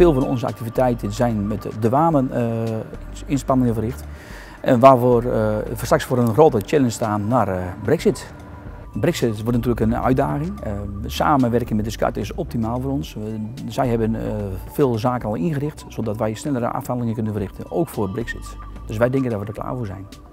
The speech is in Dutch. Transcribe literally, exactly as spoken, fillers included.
veel van onze activiteiten zijn met de douane uh, inspanningen verricht. En waarvoor we uh, straks voor een grote challenge staan naar uh, Brexit. Brexit wordt natuurlijk een uitdaging. Uh, samenwerken met de SCAT is optimaal voor ons. Uh, zij hebben uh, veel zaken al ingericht, zodat wij snellere afhandelingen kunnen verrichten, ook voor Brexit. Dus wij denken dat we er klaar voor zijn.